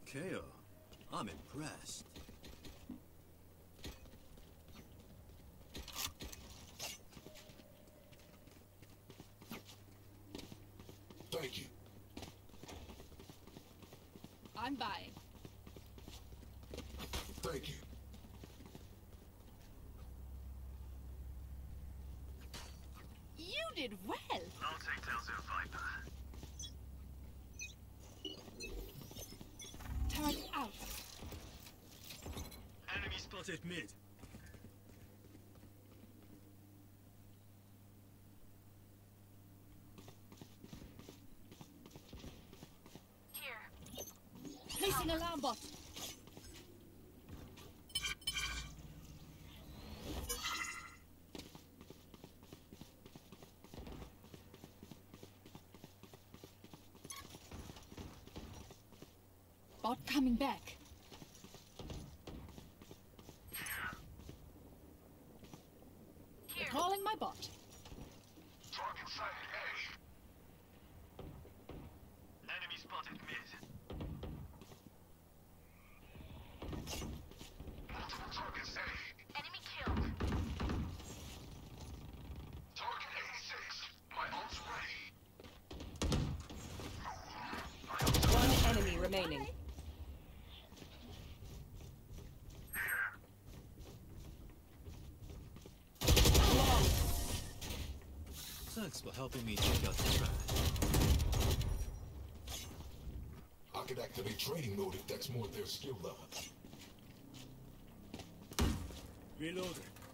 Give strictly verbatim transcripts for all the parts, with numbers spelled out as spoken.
K O. I'm impressed. Thank you. I'm buying. Thank you. You did well. I'll take Telzo Viper. Turret out. Enemy spotted mid. Here. Placing alarm bot. Bot coming back. Here. Calling my bot. Target sighted Enemy spotted mid. A. Multiple targets A. Enemy killed. Target eighty-six. My ult's ready. One enemy remaining. Thanks for helping me take out the trash. I could activate training mode if that's more their skill level. Reloading.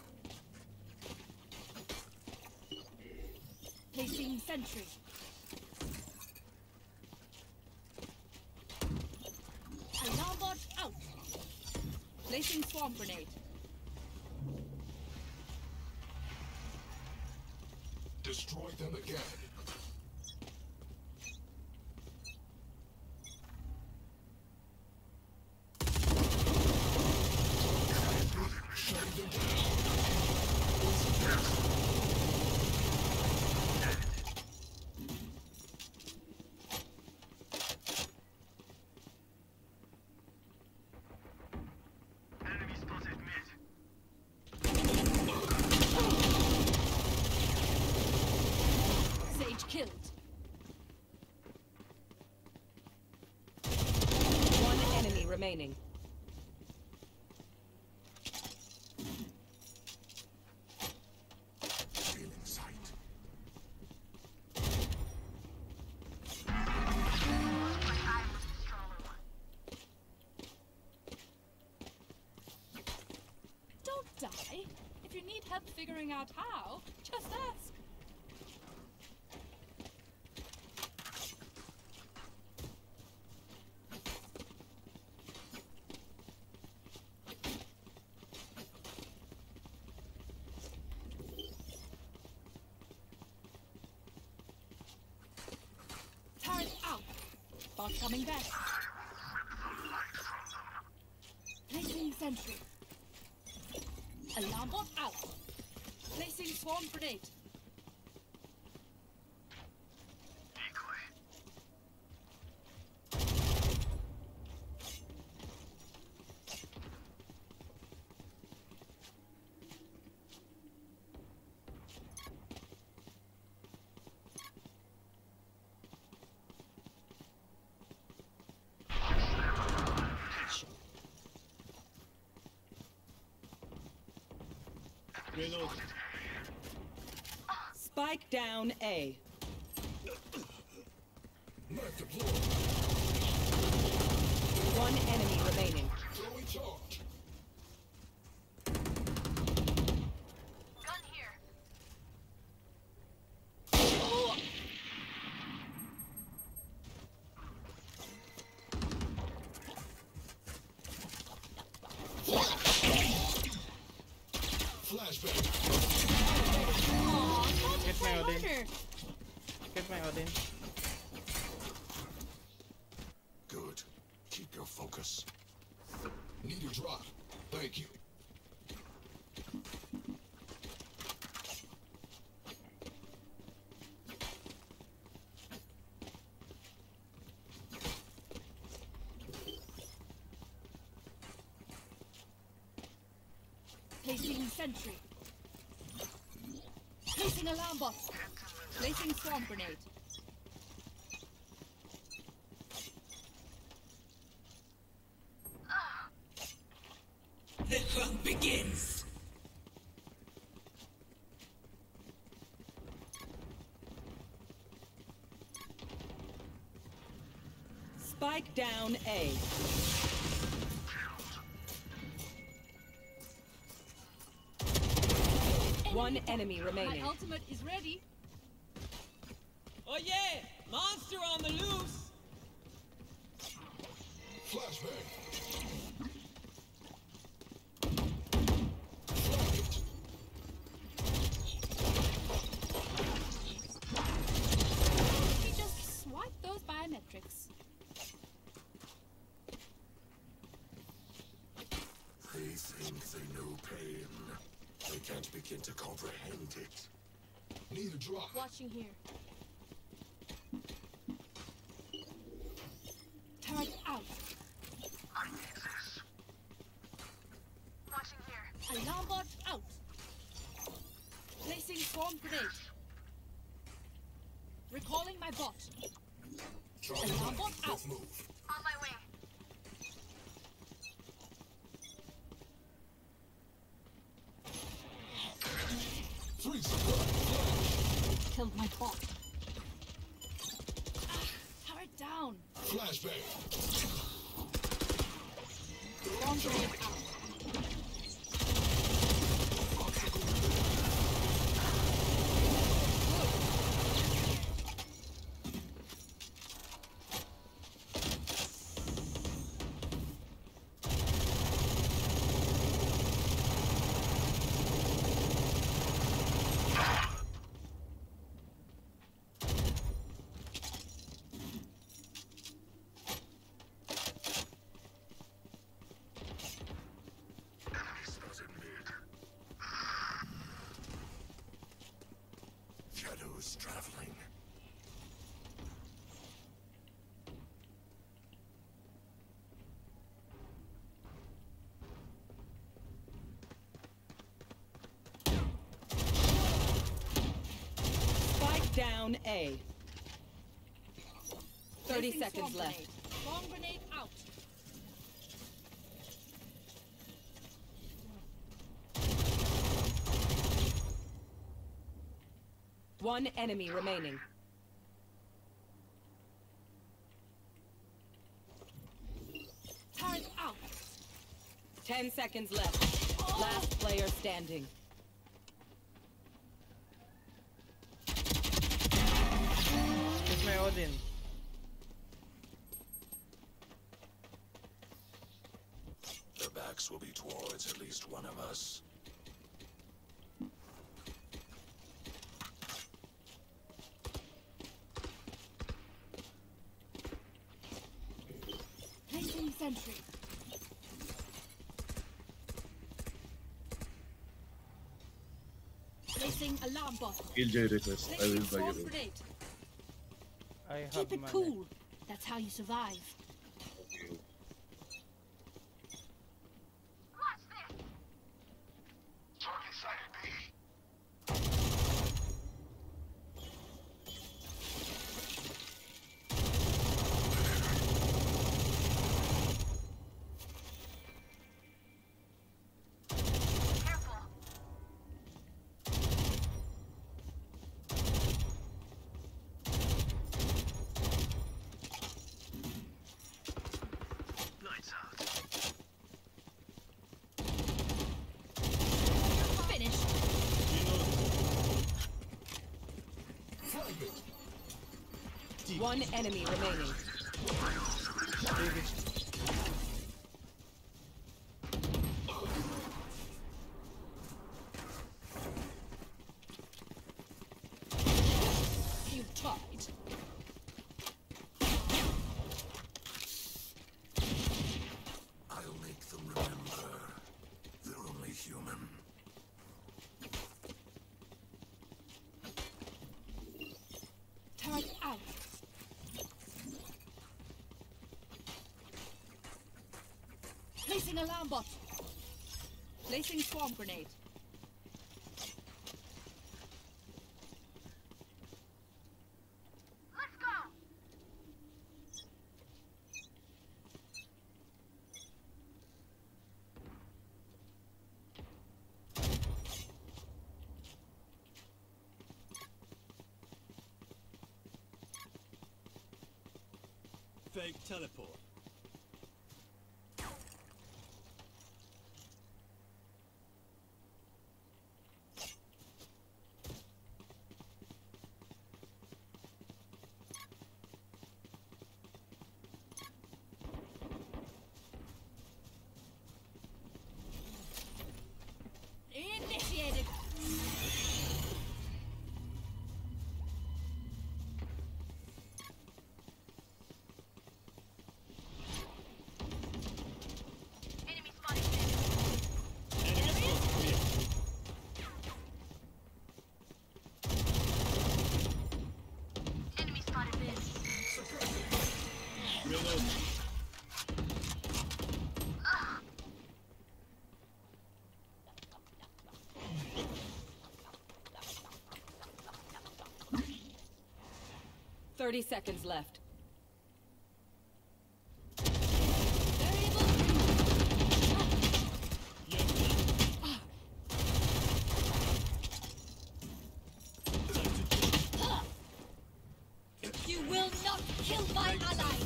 Placing sentry. Alarm bot out. Placing swarm grenade. Destroy them again. Shutting them Enemy spotted mid. Sage killed. One enemy remaining. feeling sight. But I was the stronger one. Don't die. If you need help figuring out how, just ask. Turret out. Bot coming back. Placing sentry. Alarm bot out. Placing swarm grenade. Decoy. Reloading. Spike down A. Knife deployed. One enemy remaining. Throwing charge. Gun here. Flashbang. Aww, Get my Odin. harder. Get my Odin. Good. Keep your focus. Need a drop. Thank you. Placing sentry. Placing alarm bot. Placing swarm grenade. The hunt begins! Spike down A. One enemy remaining. My ultimate is ready. Oh yeah! Monster on the loose! Flashbang. Flag it. We just swipe those biometrics. They think they know pain. They can't begin to comprehend it. Need a drop. Watching here. Turret out. I need this. Watching here. Alarm bot out. Placing swarm grenade. Recalling my bot. Charlie Alarm one, bot out. let's move. On my way. Three supply. Killed my bot. Ah, turret down. Flashbang. Swarm grenade out. Enemy spotted mid. Shadows traveling. Spike down A. Thirty Placing seconds swarm left. grenade. Swarm grenade out. One enemy remaining. Turret out. Ten seconds left. Last player standing. Here's my Odin. Their backs will be towards at least one of us. Placing sentry. Placing alarm bot. Killjoy request. I Placing will buy swarm you. grenade. I have Keep it money. cool. That's how you survive. Watch this. Target sighted B. Careful. Lights out. Finished. Fragment. One enemy remaining. You tried. I'll make them remember. They're only human. Turret out. Placing alarm bot. Placing swarm grenade. Let's go. Fake teleport. Initiated. Enemy spotted. Enemy spotted. Enemy spotted mid. Reload. Thirty seconds left. You will not kill my ally.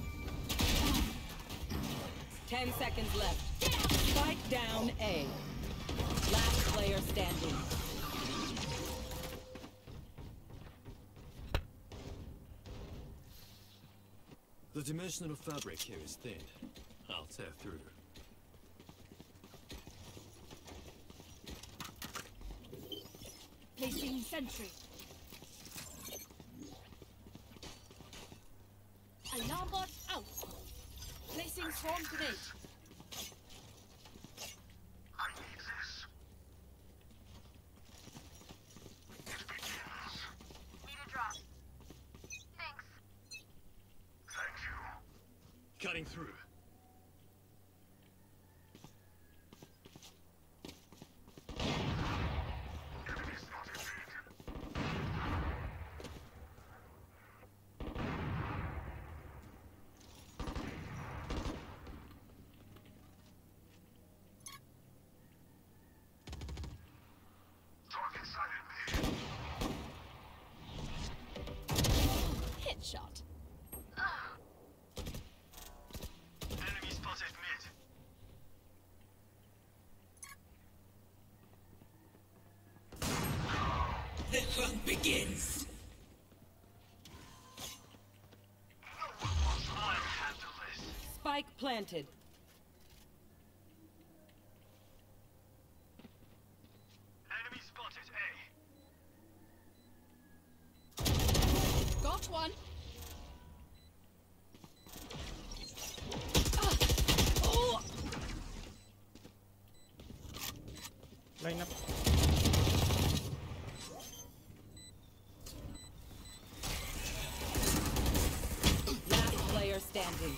Ten seconds left. Spike down A. Last player standing. The dimensional fabric here is thin. I'll tear through. Placing sentry. Alarm bot out. Placing swarm grenade. I need this. It begins. Need a drop. Thanks. Thank you. Cutting through. Enemy spotted mid. Target sighted mid. Headshot. Enemy spotted mid. The hunt begins. No one wants my handle this. Spike planted. Enemy spotted A. Got one. Oh! Line up. Last player standing.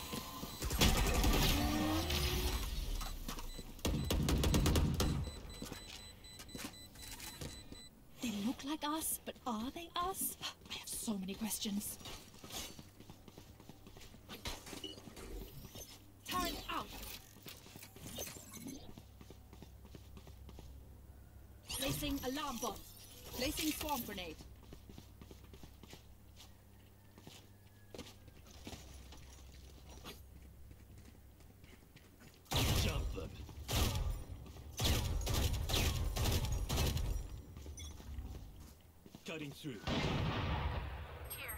They look like us, but are they us? I have so many questions. Turret out. Placing alarm bot. Placing swarm grenade. Jump them. Cutting through. Here.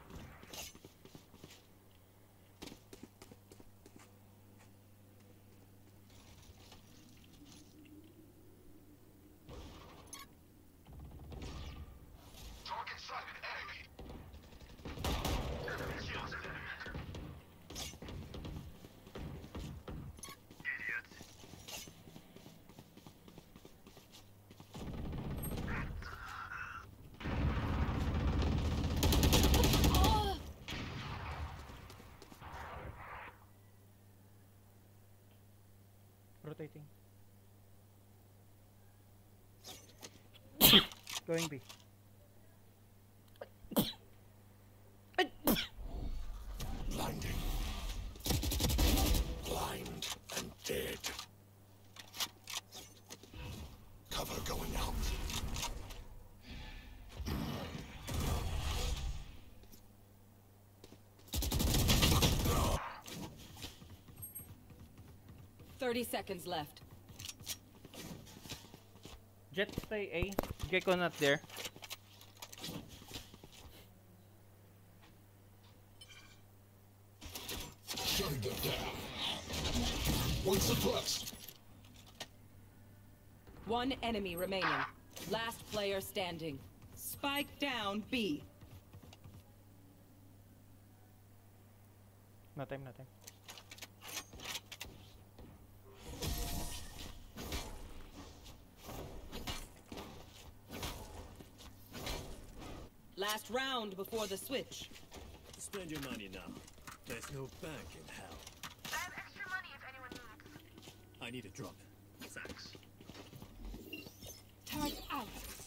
Target sighted A. Enemy spotted A. Idiot. Oh! Rotating. Going B. Blinding. Blind and dead. Cover going out. Thirty seconds left. Jet stay A. Gecko not there. Shutting them down. One suppressed. One enemy remaining. Last player standing. Spike down B. No time, no time. Last round before the switch. Spend your money now. There's no bank in hell. I have extra money if anyone needs. I need a drop. Thanks. Turret out.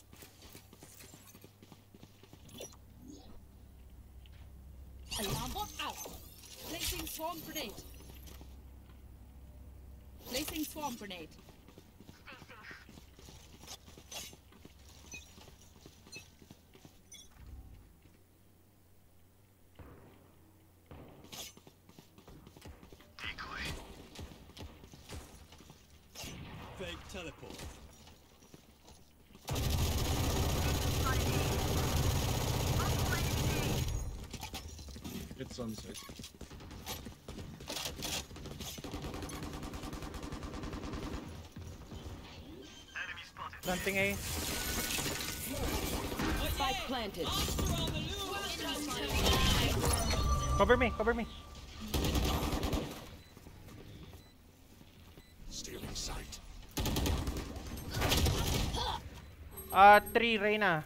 Alarm bot out. Placing swarm grenade. Placing swarm grenade. Stay safe. Fake teleport. It's sunset. Planting A. Spike planted. Cover me, cover me. Stealing sight. Uh, three, Reyna.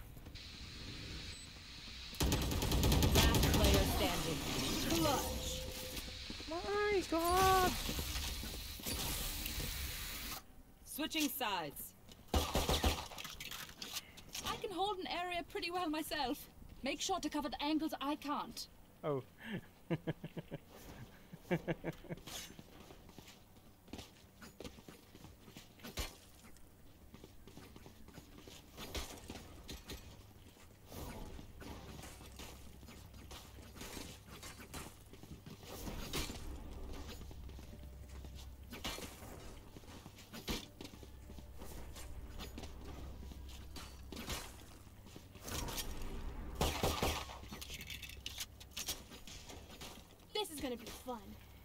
Last player standing. Clutch. My god. Switching sides. I can hold an area pretty well myself. Make sure to cover the angles I can't. Oh. This is gonna be fun.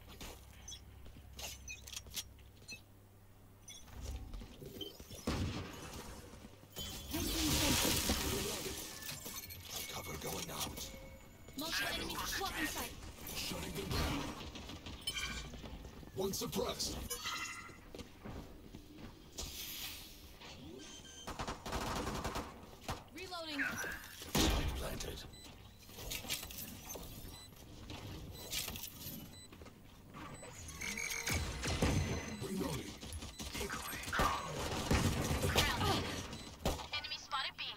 Cover going out. Multiple enemies SWAT in sight. Shutting them down. One suppressed. Reloading. Planted. Reloading. Enemy spotted B.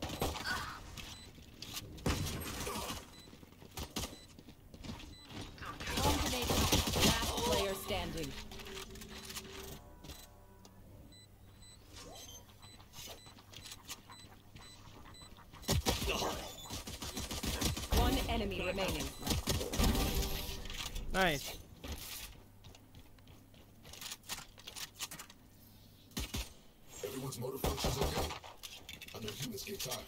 Swarm grenade out. Last player standing. One enemy remaining. Nice. Everyone's motor functions okay. I know humans get tired.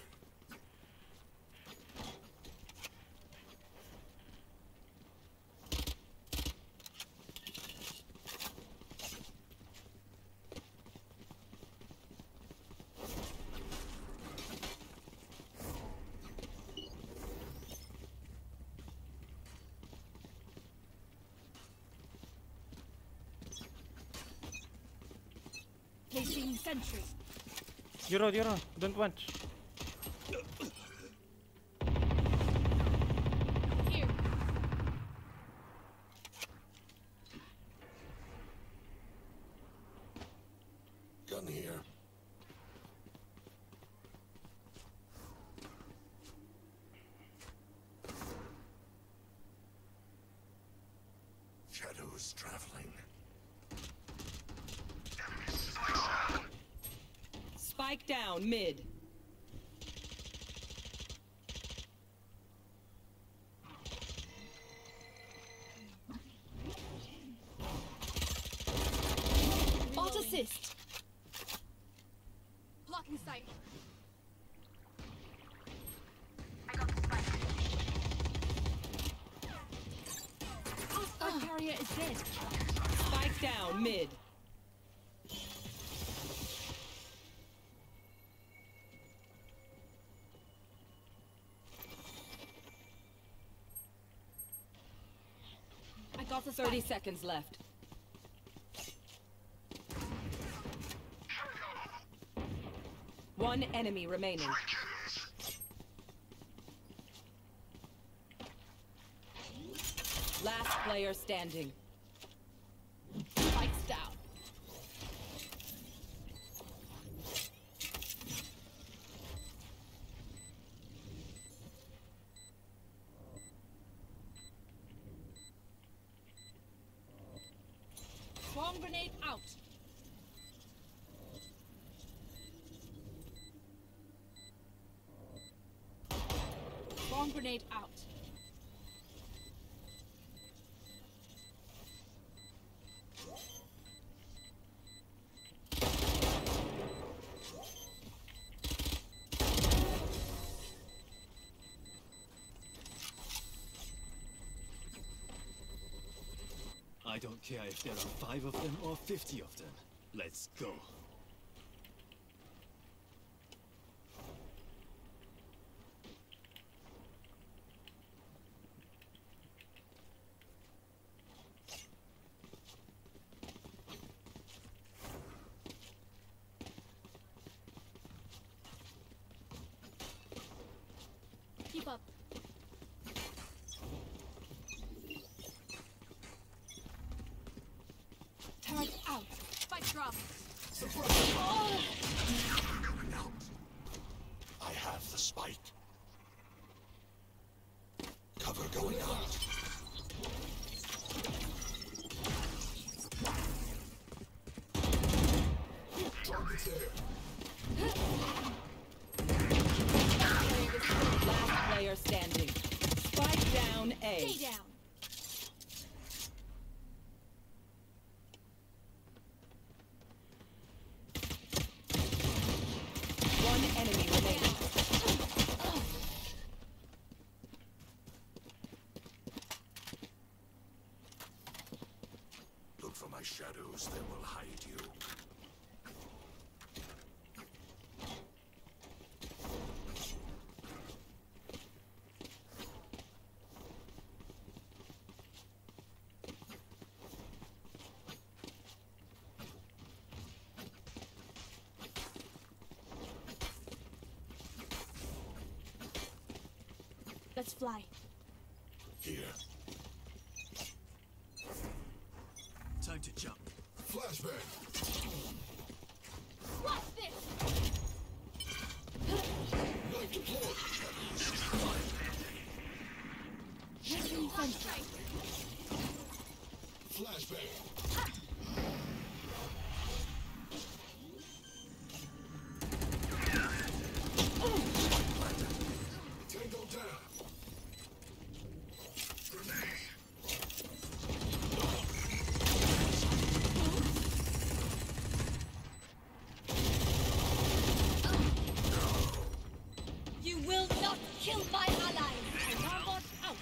Placing sentry. Euro, Euro. Don't watch. Here. Gun here. shadows traveling. Spike down mid. Bot assist. Blocking sight. I got the spike. Our carrier is dead. Spike down mid. I got the thirty spike. seconds left. One enemy remaining. Last player standing. Spikes down. Swarm grenade out. Swarm grenade out. I don't care if there are five of them or fifty of them. Let's go. Keep up. Turret out. Spike drop. Coming out. I have the spike. Cover going out. Target's there. Last player standing. Spike down A. Stay down. One enemy remaining. Look for my shadows, they will hide you. Let's fly. Here. Time to jump. Flashbang. Watch this. Knife deployed. Taking sunshine. Flashbang. Tango down. Grenade. You will not kill my allies. Robot out.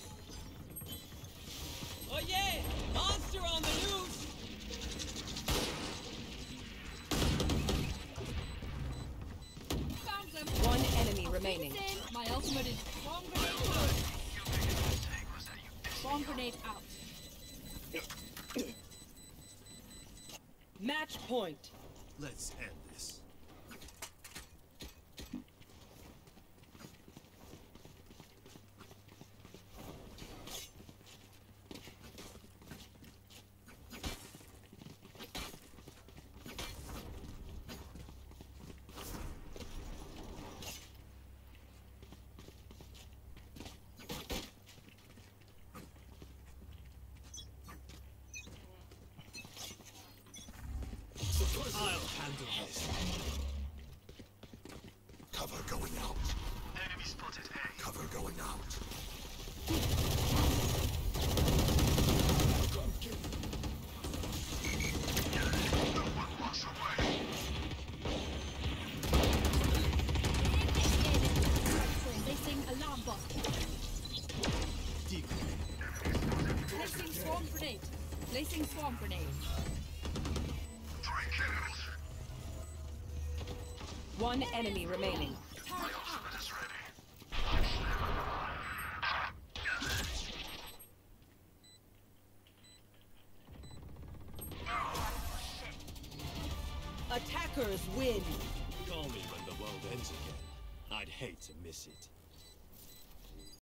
Oh yeah! Monster on the loose! Found them. One enemy remaining. In. My ultimate is swarm grenade out. Swarm grenade out. Match point. Let's end this. handle this. Cover going out. Enemy spotted A. Cover going out. No one walks away. Placing alarm bot. Placing swarm grenade. Placing swarm grenade. Three kills. One enemy remaining. My ultimate is ready. Attackers win. Call me when the world ends again. I'd hate to miss it.